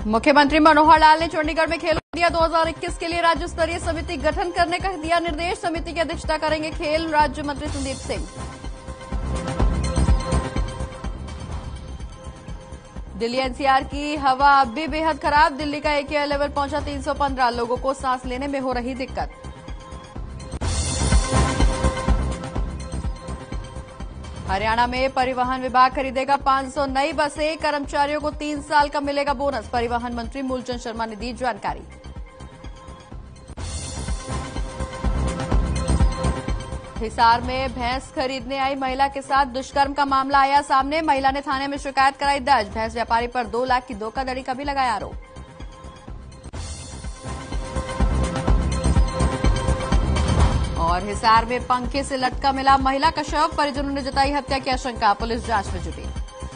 मुख्यमंत्री मनोहर लाल ने चंडीगढ़ में खेलो इंडिया 2021 के लिए राज्य स्तरीय समिति गठन करने का दिया निर्देश। समिति की अध्यक्षता करेंगे खेल राज्य मंत्री संदीप सिंह। दिल्ली एनसीआर की हवा अब भी बेहद खराब। दिल्ली का AQI लेवल पहुंचा 315। लोगों को सांस लेने में हो रही दिक्कत। हरियाणा में परिवहन विभाग खरीदेगा 500 नई बसें। कर्मचारियों को 3 साल का मिलेगा बोनस। परिवहन मंत्री मूलचंद शर्मा ने दी जानकारी। हिसार में भैंस खरीदने आई महिला के साथ दुष्कर्म का मामला आया सामने। महिला ने थाने में शिकायत कराई दर्ज। भैंस व्यापारी पर 2 लाख की धोखाधड़ी का भी लगाया आरोप। और हिसार में पंखे से लटका मिला महिला का शव। परिजनों ने जताई हत्या की आशंका। पुलिस जांच में जुटी।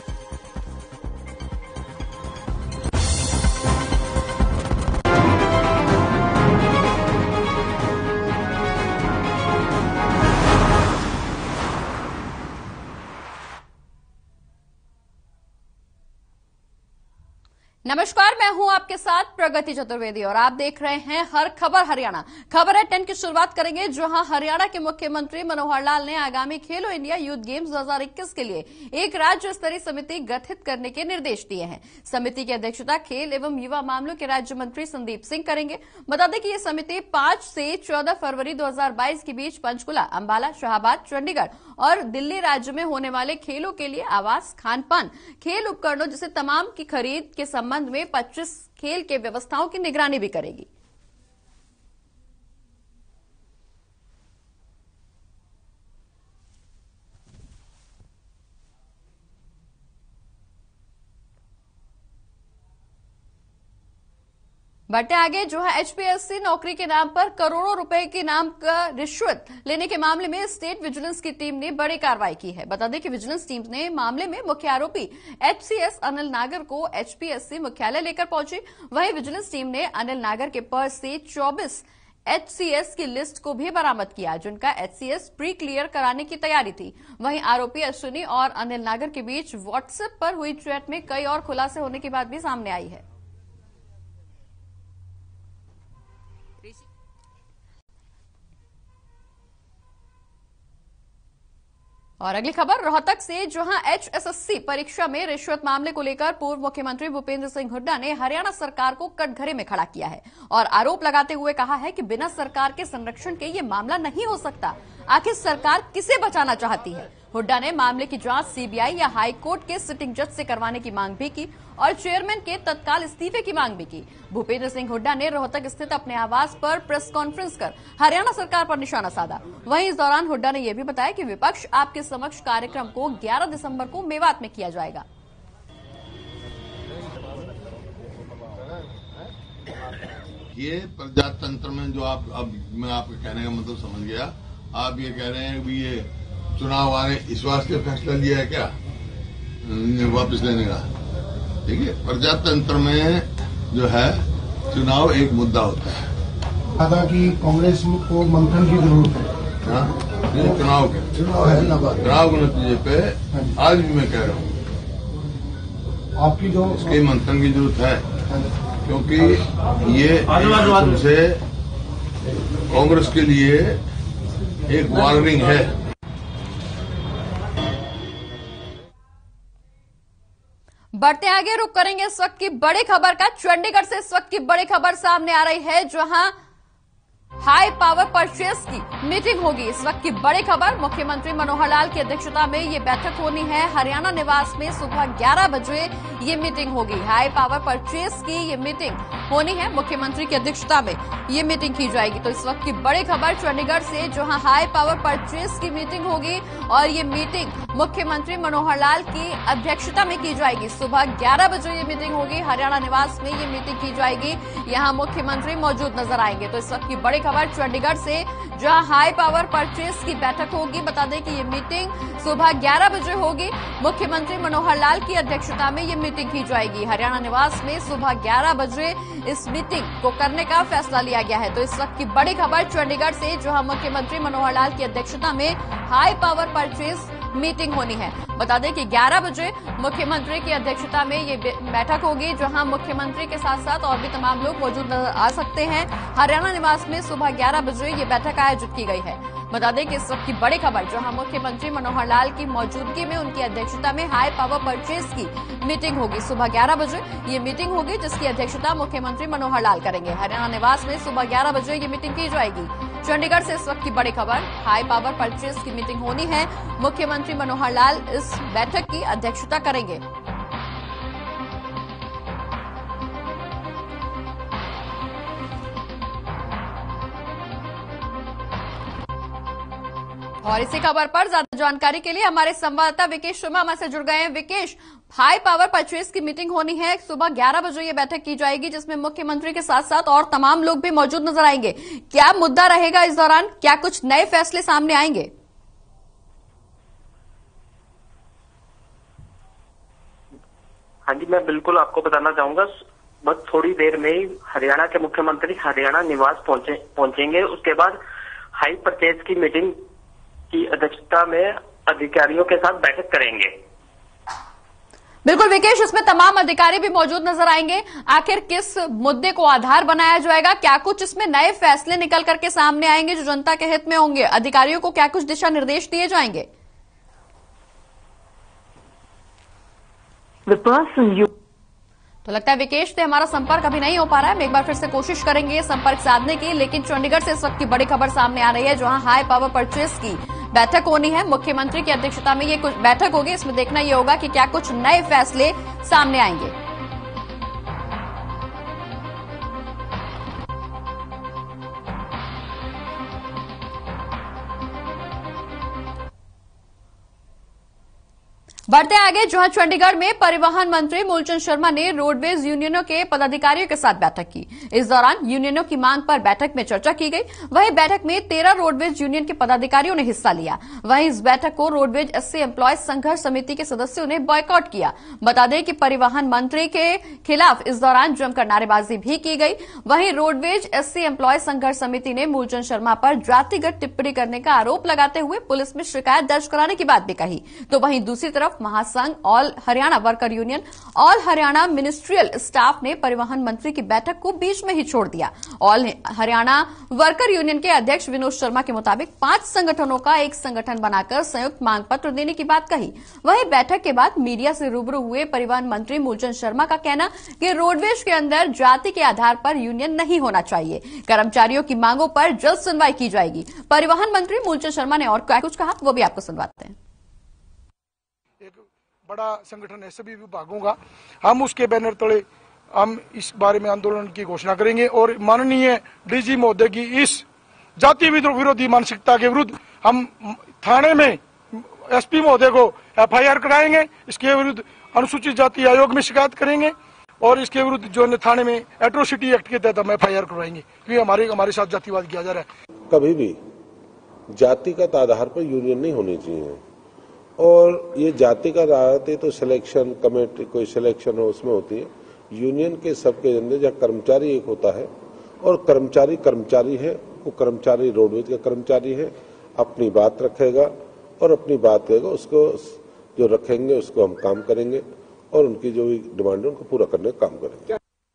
नमस्कार, मैं हूं आपके साथ प्रगति चतुर्वेदी और आप देख रहे हैं हर खबर हरियाणा। खबर है 10 की शुरुआत करेंगे, जहां हरियाणा के मुख्यमंत्री मनोहर लाल ने आगामी खेलो इंडिया यूथ गेम्स 2021 के लिए एक राज्य स्तरीय समिति गठित करने के निर्देश दिए हैं। समिति की अध्यक्षता खेल एवं युवा मामलों के राज्य मंत्री संदीप सिंह करेंगे। बता दें कि यह समिति 5 से 14 फरवरी 2022 के बीच पंचकुला, अंबाला, शाहबाद, चंडीगढ़ और दिल्ली राज्य में होने वाले खेलों के लिए आवास, खान पान, खेल उपकरणों जैसे तमाम की खरीद के संबंध में 25 खेल के व्यवस्थाओं की निगरानी भी करेगी। बढ़ते आगे, जो है HPSC नौकरी के नाम पर करोड़ों रुपए के नाम का रिश्वत लेने के मामले में स्टेट विजिलेंस की टीम ने बड़ी कार्रवाई की है। बता दें कि विजिलेंस टीम ने मामले में मुख्य आरोपी HCS अनिल नागर को HPSC मुख्यालय लेकर पहुंची। वहीं विजिलेंस टीम ने अनिल नागर के पर्स से 24 HCS की लिस्ट को भी बरामद किया, जिनका HCS प्री क्लियर कराने की तैयारी थी। वहीं आरोपी अश्विनी और अनिल नागर के बीच व्हाट्सएप पर हुई चैट में कई और खुलासे होने की बात भी सामने आई है। और अगली खबर रोहतक से, जहां HSSC परीक्षा में रिश्वत मामले को लेकर पूर्व मुख्यमंत्री भूपेंद्र सिंह हुड्डा ने हरियाणा सरकार को कटघरे में खड़ा किया है और आरोप लगाते हुए कहा है कि बिना सरकार के संरक्षण के ये मामला नहीं हो सकता। आखिर सरकार किसे बचाना चाहती है? हुड्डा ने मामले की जांच CBI या हाई कोर्ट के सिटिंग जज से करवाने की मांग भी की और चेयरमैन के तत्काल इस्तीफे की मांग भी की। भूपेंद्र सिंह हुड्डा ने रोहतक स्थित अपने आवास पर प्रेस कॉन्फ्रेंस कर हरियाणा सरकार पर निशाना साधा। वहीं इस दौरान हुड्डा ने यह भी बताया कि विपक्ष आपके समक्ष कार्यक्रम को 11 दिसंबर को मेवात में किया जाएगा। ये प्रजातंत्र में जो अब मैं आपके कहने का मतलब समझ गया। आप ये कह रहे हैं कि ये चुनाव आने इस वास्ते फैसला लिया है क्या वापस लेने का? देखिए, प्रजातंत्र में जो है चुनाव एक मुद्दा होता है। हालांकि कांग्रेस को मंथन की जरूरत है। चुनाव के नतीजे पे आज भी मैं कह रहा हूँ आपकी जो इसके मंथन की जरूरत है, क्योंकि ये उनसे कांग्रेस के लिए एक वार्निंग है। बढ़ते आगे, रुक करेंगे इस वक्त की बड़ी खबर का। चंडीगढ़ से इस वक्त की बड़ी खबर सामने आ रही है, जहां हाई पावर परचेस की मीटिंग होगी। इस वक्त की बड़ी खबर, मुख्यमंत्री मनोहर लाल की अध्यक्षता में ये बैठक होनी है। हरियाणा निवास में सुबह 11 बजे ये मीटिंग होगी। हाई पावर परचेस की ये मीटिंग होनी है, मुख्यमंत्री की अध्यक्षता में ये मीटिंग की जाएगी। तो इस वक्त की बड़ी खबर चंडीगढ़ से, जहां हाई पावर परचेस की मीटिंग होगी और ये मीटिंग मुख्यमंत्री मनोहर लाल की अध्यक्षता में की जाएगी। सुबह 11 बजे ये मीटिंग होगी। हरियाणा निवास में ये मीटिंग की जाएगी। यहां मुख्यमंत्री मौजूद नजर आएंगे। तो इस वक्त की बड़ी खबर चंडीगढ़ से, जहां हाई पावर परचेस की बैठक होगी। बता दें कि ये मीटिंग सुबह 11 बजे होगी। मुख्यमंत्री मनोहर लाल की अध्यक्षता में ये मीटिंग की जाएगी। हरियाणा निवास में सुबह 11 बजे इस मीटिंग को करने का फैसला लिया गया है। तो इस वक्त की बड़ी खबर चंडीगढ़ से, जहां मुख्यमंत्री मनोहर लाल की अध्यक्षता में हाई पावर परचेस मीटिंग होनी है। बता दें कि 11 बजे मुख्यमंत्री की अध्यक्षता में ये बैठक होगी, जहां मुख्यमंत्री के साथ साथ और भी तमाम लोग मौजूद नजर आ सकते हैं। हरियाणा निवास में सुबह 11 बजे ये बैठक आयोजित की गई है। बता दें कि इस वक्त की बड़ी खबर, जहां मुख्यमंत्री मनोहर लाल की मौजूदगी में उनकी अध्यक्षता में हाई पावर परचेज की मीटिंग होगी। सुबह 11 बजे ये मीटिंग होगी, जिसकी अध्यक्षता मुख्यमंत्री मनोहर लाल करेंगे। हरियाणा निवास में सुबह 11 बजे ये मीटिंग की जाएगी। चंडीगढ़ से इस वक्त की बड़ी खबर, हाई पावर परचेज की मीटिंग होनी है। मुख्यमंत्री मनोहर लाल इस बैठक की अध्यक्षता करेंगे। और इसी खबर पर ज्यादा जानकारी के लिए हमारे संवाददाता विकेश शर्मा हमारे जुड़ गए हैं। विकेश, हाई पावर परचेज की मीटिंग होनी है, सुबह 11 बजे ये बैठक की जाएगी, जिसमें मुख्यमंत्री के साथ साथ और तमाम लोग भी मौजूद नजर आएंगे। क्या मुद्दा रहेगा इस दौरान? क्या कुछ नए फैसले सामने आएंगे? हाँ जी, मैं बिल्कुल आपको बताना चाहूंगा। बस थोड़ी देर में ही हरियाणा के मुख्यमंत्री हरियाणा निवास पहुंचेंगे। उसके बाद हाई परचेज की मीटिंग की अध्यक्षता में अधिकारियों के साथ बैठक करेंगे। बिल्कुल विकेश, इसमें तमाम अधिकारी भी मौजूद नजर आएंगे। आखिर किस मुद्दे को आधार बनाया जाएगा? क्या कुछ इसमें नए फैसले निकल करके सामने आएंगे जो जनता के हित में होंगे? अधिकारियों को क्या कुछ दिशा निर्देश दिए जाएंगे? तो लगता है विकेश से हमारा संपर्क अभी नहीं हो पा रहा है। हम एक बार फिर से कोशिश करेंगे संपर्क साधने की, लेकिन चंडीगढ़ से इस वक्त की बड़ी खबर सामने आ रही है, जहां हाई पावर परचेज की बैठक होनी है। मुख्यमंत्री की अध्यक्षता में ये कुछ बैठक होगी। इसमें देखना ये होगा कि क्या कुछ नए फैसले सामने आएंगे। बढ़ते आगे, जहां चंडीगढ़ में परिवहन मंत्री मूलचंद शर्मा ने रोडवेज यूनियनों के पदाधिकारियों के साथ बैठक की। इस दौरान यूनियनों की मांग पर बैठक में चर्चा की गई। वहीं बैठक में 13 रोडवेज यूनियन के पदाधिकारियों ने हिस्सा लिया। वहीं इस बैठक को रोडवेज एससी एम्प्लॉयज संघर्ष समिति के सदस्यों ने बॉयकॉट किया। बता दें कि परिवहन मंत्री के खिलाफ इस दौरान जमकर नारेबाजी भी की गई। वहीं रोडवेज एससी एम्प्लॉयज संघर्ष समिति ने मूलचंद शर्मा पर जातिगत टिप्पणी करने का आरोप लगाते हुए पुलिस में शिकायत दर्ज कराने की बात भी कही। तो वहीं दूसरी तरफ महासंघ all Haryana worker union, all Haryana ministerial staff ने परिवहन मंत्री की बैठक को बीच में ही छोड़ दिया। ऑल हरियाणा वर्कर यूनियन के अध्यक्ष विनोद शर्मा के मुताबिक 5 संगठनों का एक संगठन बनाकर संयुक्त मांग पत्र देने की बात कही। वहीं बैठक के बाद मीडिया से रूबरू हुए परिवहन मंत्री मूलचंद शर्मा का कहना कि रोडवेज के अंदर जाति के आधार पर यूनियन नहीं होना चाहिए। कर्मचारियों की मांगों पर जल्द सुनवाई की जाएगी। परिवहन मंत्री मूलचंद शर्मा ने और क्या कुछ कहा, वो भी आपको सुनवाते हैं। बड़ा संगठन है सभी विभागों का, हम उसके बैनर तले हम इस बारे में आंदोलन की घोषणा करेंगे और माननीय डीजी महोदय की इस जाति विरोधी मानसिकता के विरुद्ध हम थाने में एसपी महोदय को एफआईआर कराएंगे। इसके विरुद्ध अनुसूचित जाति आयोग में शिकायत करेंगे और इसके विरुद्ध जो थाने में एट्रोसिटी एक्ट के तहत हम एफआईआर करवाएंगे, क्योंकि हमारे साथ जातिवाद किया जा रहा है। कभी भी जातिगत आधार पर यूनियन नहीं होनी चाहिए और ये जाति का आधार तो सिलेक्शन कमेटी, कोई सिलेक्शन हो उसमें होती है। यूनियन के सबके अंदर जहाँ कर्मचारी एक होता है और कर्मचारी है, वो कर्मचारी रोडवेज का कर्मचारी है, अपनी बात रखेगा और अपनी बात कहेगा, उसको जो रखेंगे उसको हम काम करेंगे और उनकी जो भी डिमांड है उनको पूरा करने का काम करेंगे।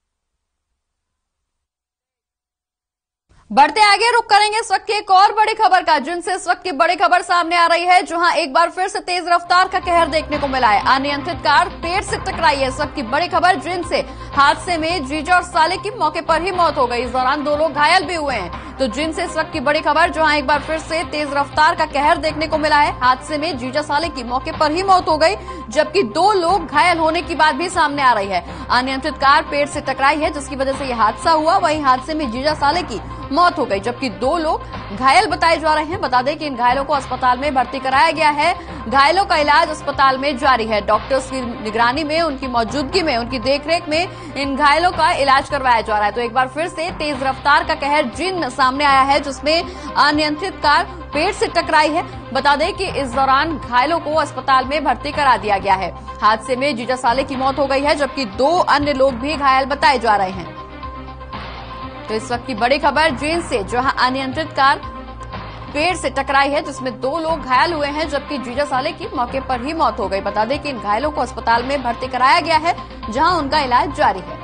बढ़ते आगे रुक करेंगे इस वक्त की एक और बड़ी खबर का, जिनसे इस वक्त की बड़ी खबर सामने आ रही है, जहां एक बार फिर से तेज रफ्तार का कहर देखने को मिला है। अनियंत्रित कार पेड़ से टकराई है। इस वक्त की बड़ी खबर, जिनसे हादसे में जीजा और साले की मौके पर ही मौत हो गई। इस दौरान 2 लोग घायल भी हुए हैं। तो जिनसे इस वक्त की बड़ी खबर, जहां एक बार फिर से तेज रफ्तार का कहर देखने को मिला है। हादसे में जीजा साले की मौके पर ही मौत हो गई, जबकि 2 लोग घायल होने की बात भी सामने आ रही है। अनियंत्रित कार पेड़ से टकराई है, जिसकी वजह से यह हादसा हुआ। वहीं हादसे में जीजा साले की मौत हो गई, जबकि 2 लोग घायल बताए जा रहे हैं। बता दें कि इन घायलों को अस्पताल में भर्ती कराया गया है। घायलों का इलाज अस्पताल में जारी है। डॉक्टर्स की निगरानी में, उनकी मौजूदगी में, उनकी देखरेख में इन घायलों का इलाज करवाया जा रहा है। तो एक बार फिर से तेज रफ्तार का कहर जिन सामने आया है, जिसमें अनियंत्रित कार पेड़ से टकराई है। बता दें कि इस दौरान घायलों को अस्पताल में भर्ती करा दिया गया है। हादसे में जीजा साले की मौत हो गई है, जबकि 2 अन्य लोग भी घायल बताए जा रहे हैं। तो इस वक्त की बड़ी खबर जींद से, जहां अनियंत्रित कार पेड़ से टकराई है, जिसमें 2 लोग घायल हुए हैं, जबकि जीजा साले की मौके पर ही मौत हो गई। बता दें कि इन घायलों को अस्पताल में भर्ती कराया गया है, जहां उनका इलाज जारी है।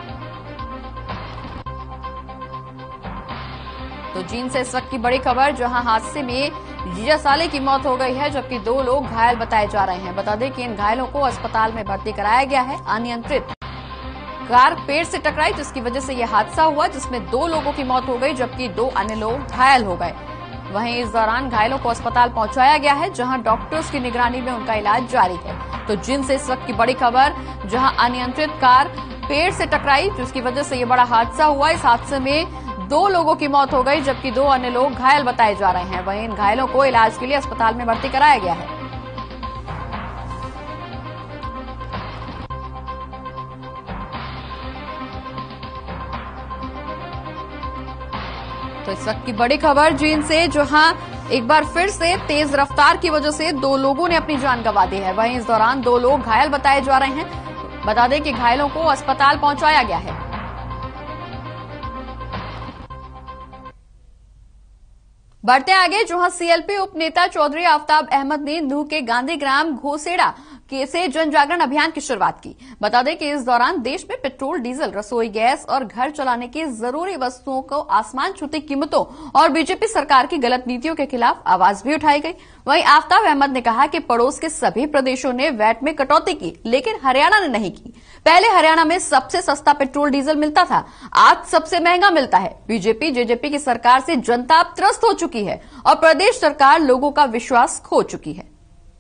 तो जींद से इस वक्त की बड़ी खबर, जहां हादसे में जीजा साले की मौत हो गई है, जबकि 2 लोग घायल बताए जा रहे हैं। बता दें कि इन घायलों को अस्पताल में भर्ती कराया गया है। अनियंत्रित कार पेड़ से टकराई, जिसकी वजह से यह हादसा हुआ, जिसमें 2 लोगों की मौत हो गई, जबकि 2 अन्य लोग घायल हो गए। वहीं इस दौरान घायलों को अस्पताल पहुंचाया गया है, जहां डॉक्टर्स की निगरानी में उनका इलाज जारी है। तो जींद से इस वक्त की बड़ी खबर, जहां अनियंत्रित कार पेड़ से टकराई, जिसकी वजह से यह बड़ा हादसा हुआ। इस हादसे में 2 लोगों की मौत हो गई, जबकि 2 अन्य लोग घायल बताए जा रहे हैं। वहीं इन घायलों को इलाज के लिए अस्पताल में भर्ती कराया गया है। तो इस वक्त की बड़ी खबर जींद से, जहां एक बार फिर से तेज रफ्तार की वजह से 2 लोगों ने अपनी जान गंवा दी है। वहीं इस दौरान 2 लोग घायल बताए जा रहे हैं। बता दें कि घायलों को अस्पताल पहुंचाया गया है। बढ़ते आगे, जहां सीएलपी उपनेता चौधरी आफ्ताब अहमद ने नूह के गांधीग्राम घोसेड़ा से जन जागरण अभियान की शुरुआत की। बता दें कि इस दौरान देश में पेट्रोल, डीजल, रसोई गैस और घर चलाने की जरूरी वस्तुओं को आसमान छूती कीमतों और बीजेपी सरकार की गलत नीतियों के खिलाफ आवाज भी उठाई गई। वहीं आफ्ताब अहमद ने कहा कि पड़ोस के सभी प्रदेशों ने वैट में कटौती की, लेकिन हरियाणा ने नहीं की। पहले हरियाणा में सबसे सस्ता पेट्रोल डीजल मिलता था, आज सबसे महंगा मिलता है। बीजेपी जेजेपी की सरकार से जनता अब त्रस्त हो चुकी है और प्रदेश सरकार लोगों का विश्वास खो चुकी है।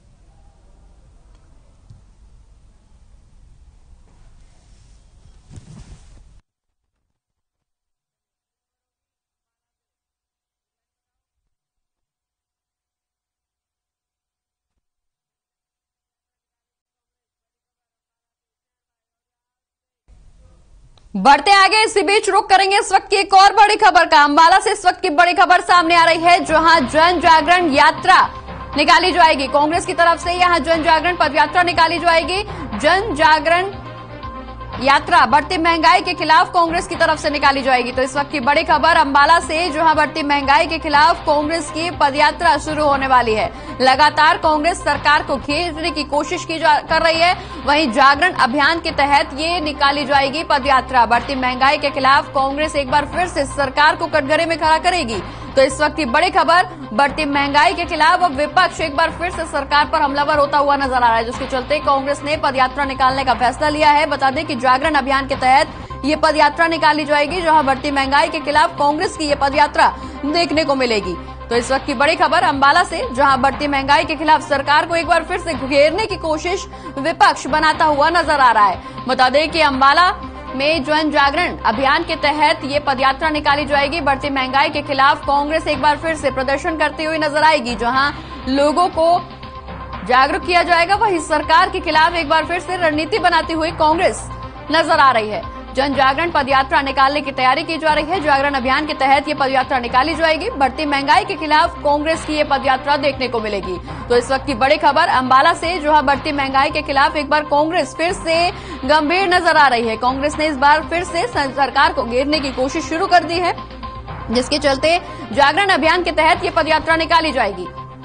बढ़ते आगे, इसी बीच रुक करेंगे इस वक्त की एक और बड़ी खबर का। अंबाला से इस वक्त की बड़ी खबर सामने आ रही है, जहां जन जागरण यात्रा निकाली जाएगी। कांग्रेस की तरफ से यहां जन जागरण पदयात्रा निकाली जाएगी। जन जागरण यात्रा बढ़ती महंगाई के खिलाफ कांग्रेस की तरफ से निकाली जाएगी। तो इस वक्त की बड़ी खबर अंबाला से, जहां बढ़ती महंगाई के खिलाफ कांग्रेस की पदयात्रा शुरू होने वाली है। लगातार कांग्रेस सरकार को घेरने की कोशिश कर रही है। वहीं जागरण अभियान के तहत ये निकाली जाएगी पदयात्रा। बढ़ती महंगाई के खिलाफ कांग्रेस एक बार फिर से सरकार को कटघरे में खड़ा करेगी। तो इस वक्त की बड़ी खबर, बढ़ती महंगाई के खिलाफ अब विपक्ष एक बार फिर से सरकार पर हमलावर होता हुआ नजर आ रहा है, जिसके चलते कांग्रेस ने पदयात्रा निकालने का फैसला लिया है। बता दें कि जागरण अभियान के तहत ये पदयात्रा निकाली जाएगी, जहां बढ़ती महंगाई के खिलाफ कांग्रेस की ये पदयात्रा देखने को मिलेगी। तो इस वक्त की बड़ी खबर अंबाला से, जहां बढ़ती महंगाई के खिलाफ सरकार को एक बार फिर से घेरने की कोशिश विपक्ष बनाता हुआ नजर आ रहा है। बता दें कि अंबाला में जन जागरण अभियान के तहत ये पदयात्रा निकाली जाएगी। बढ़ती महंगाई के खिलाफ कांग्रेस एक बार फिर से प्रदर्शन करती हुई नजर आएगी, जहां लोगों को जागरूक किया जाएगा। वहीं सरकार के खिलाफ एक बार फिर से रणनीति बनाती हुई कांग्रेस नजर आ रही है। जन जागरण पदयात्रा निकालने की तैयारी की जा रही है। जागरण अभियान के तहत ये पदयात्रा निकाली जाएगी। बढ़ती महंगाई के खिलाफ कांग्रेस की ये पदयात्रा देखने को मिलेगी। तो इस वक्त की बड़ी खबर अंबाला से, जहां बढ़ती महंगाई के खिलाफ एक बार कांग्रेस फिर से गंभीर नजर आ रही है। कांग्रेस ने इस बार फिर से सरकार को घेरने की कोशिश शुरू कर दी है, जिसके चलते जागरण अभियान के तहत ये पदयात्रा निकाली जाएगी।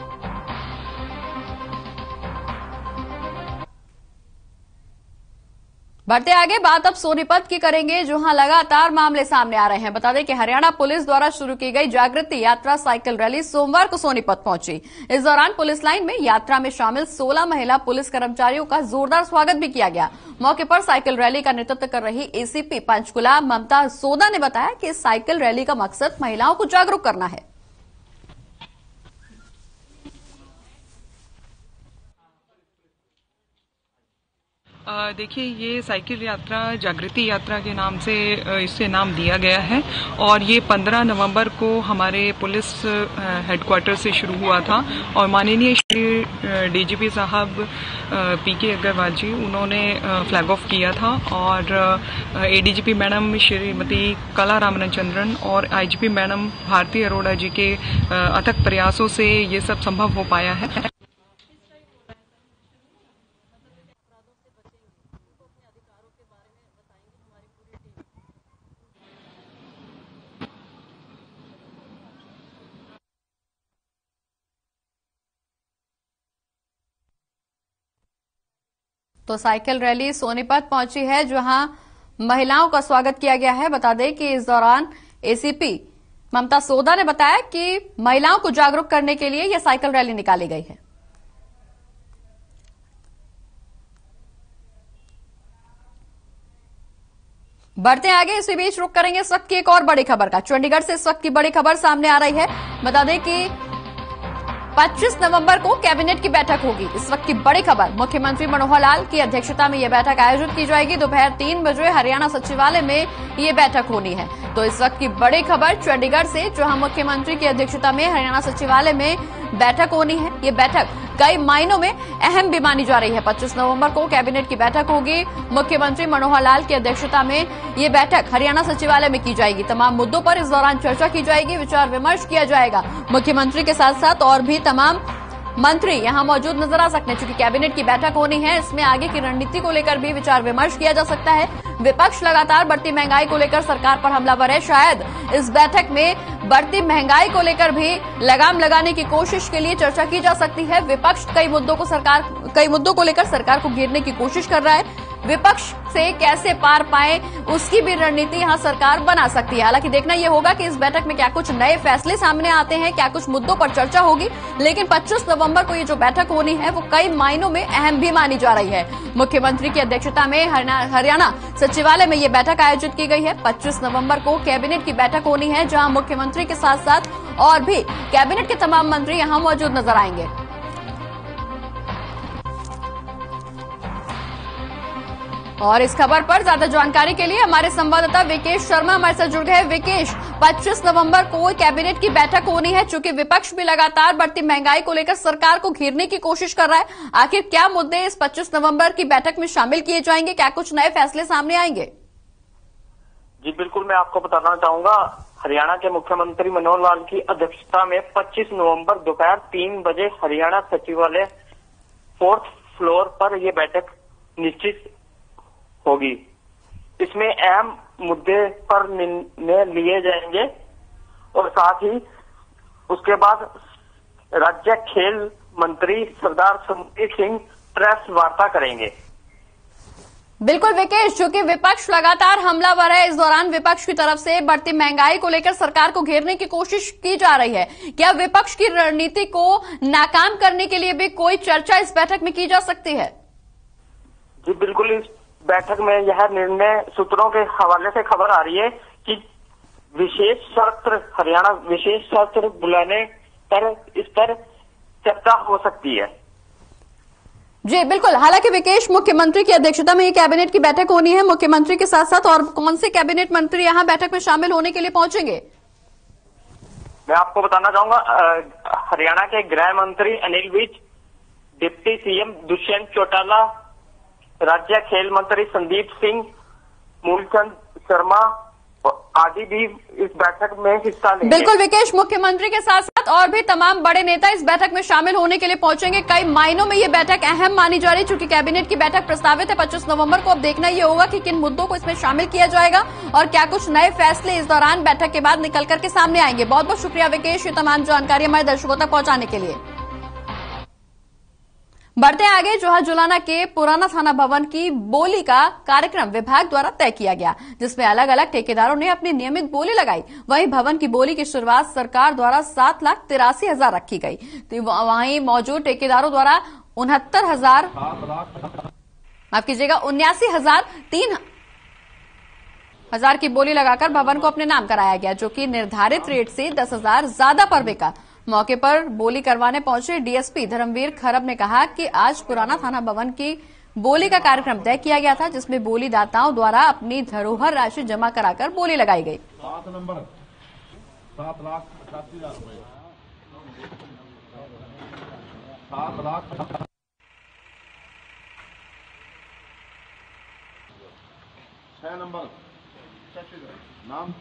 बढ़ते आगे, बात अब सोनीपत की करेंगे, जहां लगातार मामले सामने आ रहे हैं। बता दें कि हरियाणा पुलिस द्वारा शुरू की गई जागृति यात्रा साइकिल रैली सोमवार को सोनीपत पहुंची। इस दौरान पुलिस लाइन में यात्रा में शामिल 16 महिला पुलिस कर्मचारियों का जोरदार स्वागत भी किया गया। मौके पर साइकिल रैली का नेतृत्व कर रही एसीपी पंचकुला ममता सोदा ने बताया कि इस साइकिल रैली का मकसद महिलाओं को जागरूक करना है। देखिए, ये साइकिल यात्रा जागृति यात्रा के नाम से इससे नाम दिया गया है और ये 15 नवंबर को हमारे पुलिस हेडक्वार्टर से शुरू हुआ था और माननीय श्री डीजीपी साहब पीके अग्रवाल जी, उन्होंने फ्लैग ऑफ किया था और एडीजीपी मैडम श्रीमती कला रामचंद्रन और आईजीपी मैडम भारती अरोड़ा जी के अथक प्रयासों से ये सब संभव हो पाया है। तो साइकिल रैली सोनीपत पहुंची है, जहां महिलाओं का स्वागत किया गया है। बता दें कि इस दौरान एसीपी ममता सोदा ने बताया कि महिलाओं को जागरूक करने के लिए यह साइकिल रैली निकाली गई है। बढ़ते आगे, इसी बीच रुक करेंगे इस वक्त की एक और बड़ी खबर का। चंडीगढ़ से इस वक्त की बड़ी खबर सामने आ रही है। बता दें कि 25 नवंबर को कैबिनेट की बैठक होगी। इस वक्त की बड़ी खबर, मुख्यमंत्री मनोहर लाल की अध्यक्षता में यह बैठक आयोजित की जाएगी। दोपहर 3 बजे हरियाणा सचिवालय में यह बैठक होनी है। तो इस वक्त की बड़ी खबर चंडीगढ़ से, जहां मुख्यमंत्री की अध्यक्षता में हरियाणा सचिवालय में बैठक होनी है। ये बैठक कई मायनों में अहम भी मानी जा रही है। 25 नवंबर को कैबिनेट की बैठक होगी। मुख्यमंत्री मनोहर लाल की अध्यक्षता में ये बैठक हरियाणा सचिवालय में की जाएगी। तमाम मुद्दों पर इस दौरान चर्चा की जाएगी, विचार विमर्श किया जाएगा। मुख्यमंत्री के साथ साथ और भी तमाम मंत्री यहां मौजूद नजर आ सकते हैं। चूंकि कैबिनेट की बैठक होनी है, इसमें आगे की रणनीति को लेकर भी विचार विमर्श किया जा सकता है। विपक्ष लगातार बढ़ती महंगाई को लेकर सरकार पर हमलावर है। शायद इस बैठक में बढ़ती महंगाई को लेकर भी लगाम लगाने की कोशिश के लिए चर्चा की जा सकती है। विपक्ष कई मुद्दों को लेकर सरकार को घेरने की कोशिश कर रहा है। विपक्ष से कैसे पार पाए, उसकी भी रणनीति यहां सरकार बना सकती है। हालांकि देखना यह होगा कि इस बैठक में क्या कुछ नए फैसले सामने आते हैं, क्या कुछ मुद्दों पर चर्चा होगी। लेकिन 25 नवंबर को ये जो बैठक होनी है, वो कई मायनों में अहम भी मानी जा रही है। मुख्यमंत्री की अध्यक्षता में हरियाणा सचिवालय में यह बैठक आयोजित की गई है। 25 नवंबर को कैबिनेट की बैठक होनी है, जहां मुख्यमंत्री के साथ साथ और भी कैबिनेट के तमाम मंत्री यहां मौजूद नजर आएंगे। और इस खबर पर ज्यादा जानकारी के लिए हमारे संवाददाता विकेश शर्मा हमारे साथ जुड़ गए। विकेश, 25 नवंबर को कैबिनेट की बैठक होनी है। चूंकि विपक्ष भी लगातार बढ़ती महंगाई को लेकर सरकार को घेरने की कोशिश कर रहा है, आखिर क्या मुद्दे इस 25 नवंबर की बैठक में शामिल किए जाएंगे, क्या कुछ नए फैसले सामने आएंगे? जी बिल्कुल, मैं आपको बताना चाहूंगा, हरियाणा के मुख्यमंत्री मनोहर लाल की अध्यक्षता में 25 नवंबर दोपहर 3 बजे हरियाणा सचिवालय 4th फ्लोर पर यह बैठक निश्चित होगी। इसमें अहम मुद्दे पर निर्णय लिए जाएंगे और साथ ही उसके बाद राज्य खेल मंत्री सरदार संदीप सिंह प्रेस वार्ता करेंगे। बिल्कुल विकेश, चूंकि विपक्ष लगातार हमलावर है, इस दौरान विपक्ष की तरफ से बढ़ती महंगाई को लेकर सरकार को घेरने की कोशिश की जा रही है। क्या विपक्ष की रणनीति को नाकाम करने के लिए भी कोई चर्चा इस बैठक में की जा सकती है? जी बिल्कुल, इस बैठक में यह निर्णय सूत्रों के हवाले से खबर आ रही है कि हरियाणा विशेष सत्र बुलाने पर इस पर चर्चा हो सकती है। जी बिल्कुल, हालांकि विकेश, मुख्यमंत्री की अध्यक्षता में ये कैबिनेट की बैठक होनी है। मुख्यमंत्री के साथ साथ और कौन से कैबिनेट मंत्री यहां बैठक में शामिल होने के लिए पहुंचेंगे? मैं आपको बताना चाहूंगा, हरियाणा के गृह मंत्री अनिल विज, डिप्टी सीएम दुष्यंत चौटाला, राज्य खेल मंत्री संदीप सिंह, मूलचंद शर्मा आदि भी इस बैठक में हिस्सा लेंगे। बिल्कुल विकेश, मुख्यमंत्री के साथ साथ और भी तमाम बड़े नेता इस बैठक में शामिल होने के लिए पहुंचेंगे। कई मायनों में ये बैठक अहम मानी जा रही है, चूंकि कैबिनेट की बैठक प्रस्तावित है 25 नवंबर को। अब देखना ये होगा कि किन मुद्दों को इसमें शामिल किया जाएगा और क्या कुछ नए फैसले इस दौरान बैठक के बाद निकल करके सामने आएंगे। बहुत बहुत शुक्रिया विकेश, ये तमाम जानकारी हमारे दर्शकों तक पहुंचाने के लिए। बढ़ते आगे, जोहाजुलाना के पुराना थाना भवन की बोली का कार्यक्रम विभाग द्वारा तय किया गया, जिसमें अलग अलग ठेकेदारों ने अपनी नियमित बोली लगाई। वहीं भवन की बोली की शुरुआत सरकार द्वारा 7,83,000 रखी गई। तो वहीं मौजूद ठेकेदारों द्वारा 69,000 माफ कीजिएगा 79,000 की बोली लगाकर भवन को अपने नाम कराया गया, जो कि निर्धारित रेट से 10,000 ज्यादा पर बिका। मौके पर बोली करवाने पहुंचे डीएसपी धर्मवीर खरब ने कहा कि आज पुराना थाना भवन की बोली का कार्यक्रम तय किया गया था, जिसमें बोली दाताओं द्वारा अपनी धरोहर राशि जमा कराकर बोली लगाई गई। 7 नंबर 7,88,000 रुपए 7 लाख 6 नंबर नाम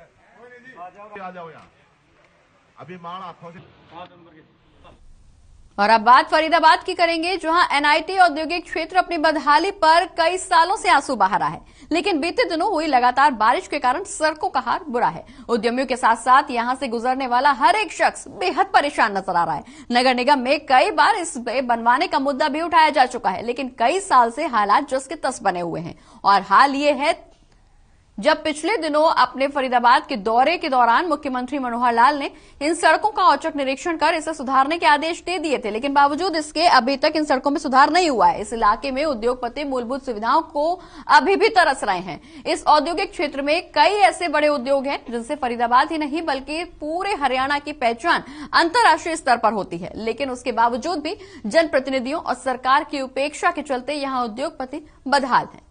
आ जाओ यहाँ अभी माण आंखों से 5 नंबर के और अब बात फरीदाबाद की करेंगे, जहां एनआईटी औद्योगिक क्षेत्र अपनी बदहाली पर कई सालों से आंसू बहा रहा है, लेकिन बीते दिनों हुई लगातार बारिश के कारण सड़कों का हाल बुरा है। उद्यमियों के साथ साथ यहां से गुजरने वाला हर एक शख्स बेहद परेशान नजर आ रहा है। नगर निगम में कई बार इस बनवाने का मुद्दा भी उठाया जा चुका है, लेकिन कई साल से हालात जस के तस बने हुए हैं। और हाल ये है जब पिछले दिनों अपने फरीदाबाद के दौरे के दौरान मुख्यमंत्री मनोहर लाल ने इन सड़कों का औचक निरीक्षण कर इसे सुधारने के आदेश दे दिए थे, लेकिन बावजूद इसके अभी तक इन सड़कों में सुधार नहीं हुआ है। इस इलाके में उद्योगपति मूलभूत सुविधाओं को अभी भी तरस रहे हैं। इस औद्योगिक क्षेत्र में कई ऐसे बड़े उद्योग हैं जिनसे फरीदाबाद ही नहीं बल्कि पूरे हरियाणा की पहचान अंतर्राष्ट्रीय स्तर पर होती है, लेकिन उसके बावजूद भी जनप्रतिनिधियों और सरकार की उपेक्षा के चलते यहां उद्योगपति बदहाल हैं।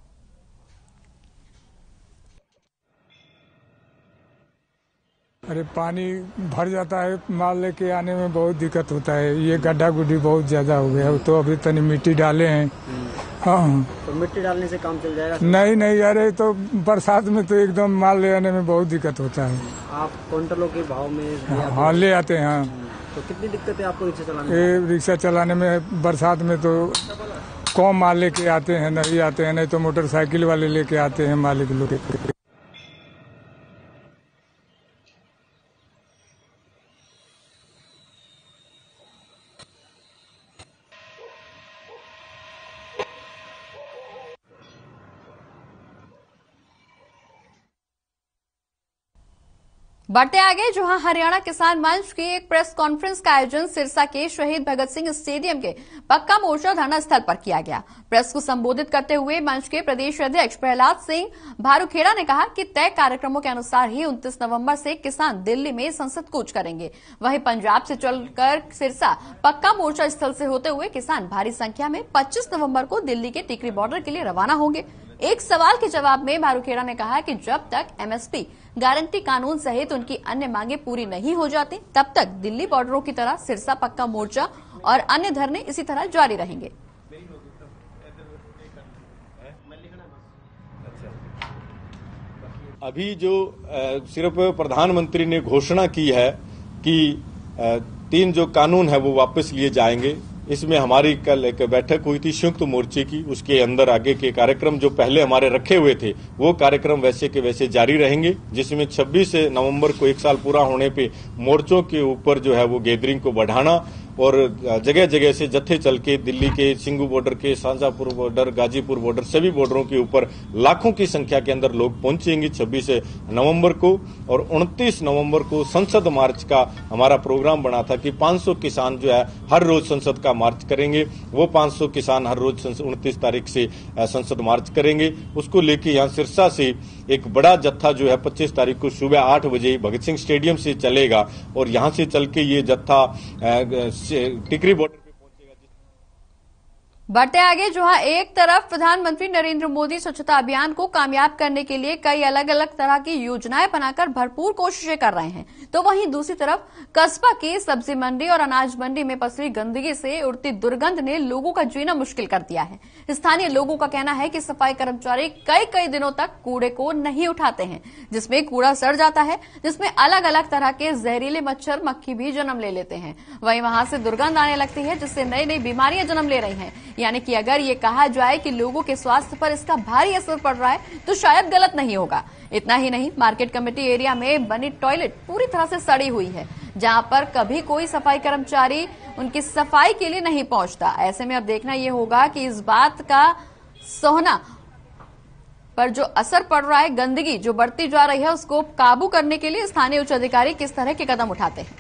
अरे पानी भर जाता है, माल लेके आने में बहुत दिक्कत होता है। ये गड्ढा गुड्ढी बहुत ज्यादा हो गया, तो अभी तनी मिट्टी डाले हैं। हाँ, तो मिट्टी डालने से काम चल जाएगा? नहीं, अरे तो बरसात में तो एकदम माल ले आने में बहुत दिक्कत होता है। आप क्विंटलों के भाव में? हाँ, ले आते हैं। हाँ। तो कितनी दिक्कत है आपको रिक्शा चलाने में? रिक्शा चलाने में बरसात में तो कम माल लेके आते हैं, नहीं आते हैं, नहीं तो मोटरसाइकिल वाले लेके आते हैं मालिक लोग। बढ़ते आगे, जहां हरियाणा किसान मंच की एक प्रेस कॉन्फ्रेंस का आयोजन सिरसा के शहीद भगत सिंह स्टेडियम के पक्का मोर्चा धरना स्थल पर किया गया। प्रेस को संबोधित करते हुए मंच के प्रदेश अध्यक्ष प्रहलाद सिंह भारूखेड़ा ने कहा कि तय कार्यक्रमों के अनुसार ही 29 नवंबर से किसान दिल्ली में संसद कूच करेंगे। वहीं पंजाब से चलकर सिरसा पक्का मोर्चा स्थल से होते हुए किसान भारी संख्या में 25 नवंबर को दिल्ली के टिकरी बॉर्डर के लिए रवाना होंगे। एक सवाल के जवाब में भारूखेड़ा ने कहा कि जब तक एमएसपी गारंटी कानून सहित उनकी अन्य मांगे पूरी नहीं हो जाती, तब तक दिल्ली बॉर्डरों की तरह सिरसा पक्का मोर्चा और अन्य धरने इसी तरह जारी रहेंगे। अभी जो सिर्फ प्रधानमंत्री ने घोषणा की है कि 3 जो कानून है वो वापस लिए जाएंगे, इसमें हमारी कल एक बैठक हुई थी संयुक्त मोर्चे की। उसके अंदर आगे के कार्यक्रम जो पहले हमारे रखे हुए थे वो कार्यक्रम वैसे के वैसे जारी रहेंगे, जिसमें 26 नवंबर को 1 साल पूरा होने पे मोर्चों के ऊपर जो है वो गैदरिंग को बढ़ाना और जगह जगह से जत्थे चल के दिल्ली के सिंगू बॉर्डर के, शाहजहांपुर बॉर्डर, गाजीपुर बॉर्डर, सभी बॉर्डरों के ऊपर लाखों की संख्या के अंदर लोग पहुंचेंगे 26 नवंबर को। और 29 नवंबर को संसद मार्च का हमारा प्रोग्राम बना था कि 500 किसान जो है हर रोज संसद का मार्च करेंगे। वो 500 किसान हर रोज 29 तारीख से संसद मार्च करेंगे। उसको लेके यहाँ सिरसा से एक बड़ा जत्था जो है 25 तारीख को सुबह 8 बजे भगत सिंह स्टेडियम से चलेगा और यहाँ से चल के ये जत्था टिकरी बॉर्डर पे पहुंचेगा। बढ़ते आगे, जहां एक तरफ प्रधानमंत्री नरेंद्र मोदी स्वच्छता अभियान को कामयाब करने के लिए कई अलग अलग तरह की योजनाएं बनाकर भरपूर कोशिशें कर रहे हैं, तो वहीं दूसरी तरफ कस्बा की सब्जी मंडी और अनाज मंडी में पसरी गंदगी से उड़ती दुर्गंध ने लोगों का जीना मुश्किल कर दिया है। स्थानीय लोगों का कहना है कि सफाई कर्मचारी कई दिनों तक कूड़े को नहीं उठाते हैं, जिसमें कूड़ा सड़ जाता है, जिसमें अलग अलग तरह के जहरीले मच्छर मक्खी भी जन्म ले लेते हैं। वहीं वहां से दुर्गंध आने लगती है, जिससे नई नई बीमारियां जन्म ले रही हैं। यानी कि अगर ये कहा जाए कि लोगों के स्वास्थ्य पर इसका भारी असर पड़ रहा है तो शायद गलत नहीं होगा। इतना ही नहीं, मार्केट कमेटी एरिया में बनी टॉयलेट पूरी तरह से सड़ी हुई है, जहां पर कभी कोई सफाई कर्मचारी उनकी सफाई के लिए नहीं पहुंचता। ऐसे में अब देखना यह होगा कि इस बात का सोहना पर जो असर पड़ रहा है, गंदगी जो बढ़ती जा रही है, उसको काबू करने के लिए स्थानीय उच्च अधिकारी किस तरह के कदम उठाते हैं।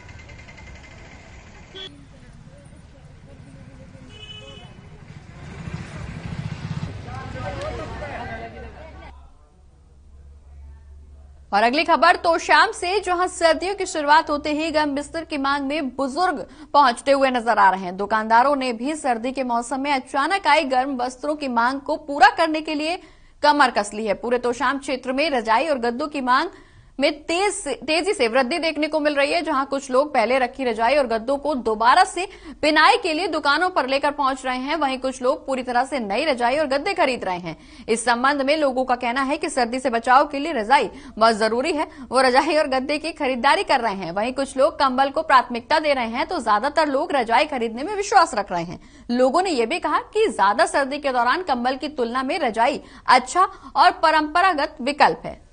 और अगली खबर तोशाम से, जहां सर्दियों की शुरुआत होते ही गर्म बिस्तर की मांग में बुजुर्ग पहुंचते हुए नजर आ रहे हैं। दुकानदारों ने भी सर्दी के मौसम में अचानक आई गर्म वस्त्रों की मांग को पूरा करने के लिए कमर कस ली है। पूरे तोशाम क्षेत्र में रजाई और गद्दों की मांग में तेजी से वृद्धि देखने को मिल रही है, जहां कुछ लोग पहले रखी रजाई और गद्दों को दोबारा से पिनाई के लिए दुकानों पर लेकर पहुंच रहे हैं। वहीं कुछ लोग पूरी तरह से नई रजाई और गद्दे खरीद रहे हैं। इस संबंध में लोगों का कहना है कि सर्दी से बचाव के लिए रजाई बहुत जरूरी है, वो रजाई और गद्दे की खरीदारी कर रहे हैं। वहीं कुछ लोग कंबल को प्राथमिकता दे रहे हैं, तो ज्यादातर लोग रजाई खरीदने में विश्वास रख रहे हैं। लोगों ने यह भी कहा कि ज्यादा सर्दी के दौरान कंबल की तुलना में रजाई अच्छा और परंपरागत विकल्प है।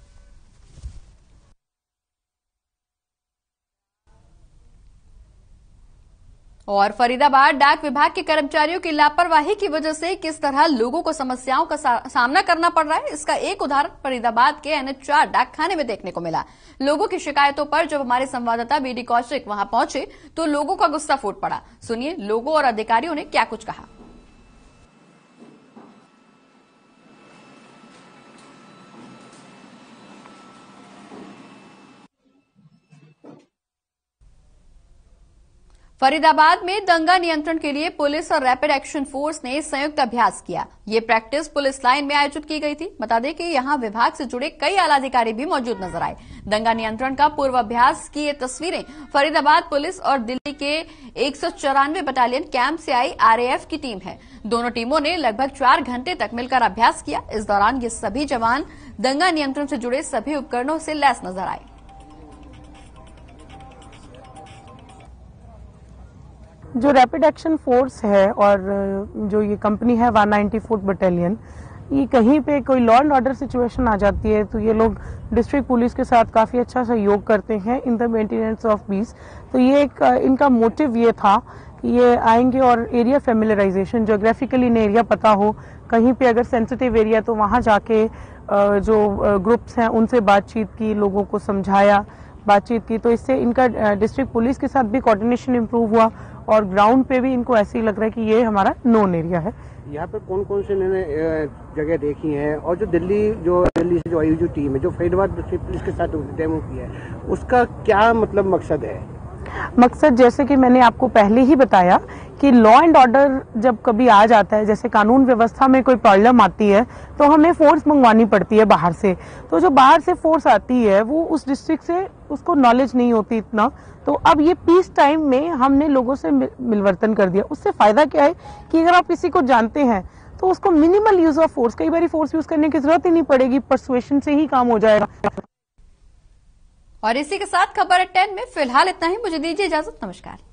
और फरीदाबाद डाक विभाग के कर्मचारियों की लापरवाही की वजह से किस तरह लोगों को समस्याओं का सामना करना पड़ रहा है, इसका एक उदाहरण फरीदाबाद के NH4 डाक खाने में देखने को मिला। लोगों की शिकायतों पर जब हमारे संवाददाता BD कौशिक वहां पहुंचे तो लोगों का गुस्सा फूट पड़ा। सुनिए लोगों और अधिकारियों ने क्या कुछ कहा। फरीदाबाद में दंगा नियंत्रण के लिए पुलिस और रैपिड एक्शन फोर्स ने संयुक्त अभ्यास किया। ये प्रैक्टिस पुलिस लाइन में आयोजित की गई थी। बता दें कि यहां विभाग से जुड़े कई आला अधिकारी भी मौजूद नजर आए। दंगा नियंत्रण का पूर्वाभ्यास की ये तस्वीरें फरीदाबाद पुलिस और दिल्ली के 194 बटालियन कैंप से आई RAF की टीम है। दोनों टीमों ने लगभग 4 घंटे तक मिलकर अभ्यास किया। इस दौरान ये सभी जवान दंगा नियंत्रण से जुड़े सभी उपकरणों से लैस नजर आए। जो रैपिड एक्शन फोर्स है और जो ये कंपनी है 194th बटालियन, ये कहीं पे कोई लॉ एंड ऑर्डर सिचुएशन आ जाती है तो ये लोग डिस्ट्रिक्ट पुलिस के साथ काफी अच्छा सहयोग करते हैं in the maintenance of peace. तो ये एक इनका मोटिव ये था कि ये आएंगे और area familiarization, geographically in area पता हो, कहीं पे अगर सेंसिटिव एरिया तो वहां जाके जो ग्रुप्स हैं उनसे बातचीत की, लोगों को समझाया, बातचीत की। तो इससे इनका डिस्ट्रिक्ट पुलिस के साथ भी कोऑर्डिनेशन इंप्रूव हुआ और ग्राउंड पे भी इनको ऐसे ही लग रहा है कि ये हमारा नोन एरिया है। यहाँ पे कौन कौन से इन्होंने जगह देखी हैं और जो दिल्ली से जो आई जो टीम है जो फरीदाबाद डिस्ट्रिक्ट पुलिस के साथ डेमो किया है उसका क्या मतलब मकसद है? मकसद जैसे कि मैंने आपको पहले ही बताया कि लॉ एंड ऑर्डर जब कभी आ जाता है, जैसे कानून व्यवस्था में कोई प्रॉब्लम आती है तो हमें फोर्स मंगवानी पड़ती है बाहर से। तो जो बाहर से फोर्स आती है वो उस डिस्ट्रिक्ट से उसको नॉलेज नहीं होती इतना। तो अब ये पीस टाइम में हमने लोगों से मिलवर्तन कर दिया। उससे फायदा क्या है कि अगर आप किसी को जानते हैं तो उसको मिनिमल यूज ऑफ फोर्स, कई बार फोर्स यूज करने की जरूरत ही नहीं पड़ेगी, परसुएशन से ही काम हो जाएगा। और इसी के साथ खबर 10 में फिलहाल इतना ही। मुझे दीजिए इजाजत। नमस्कार।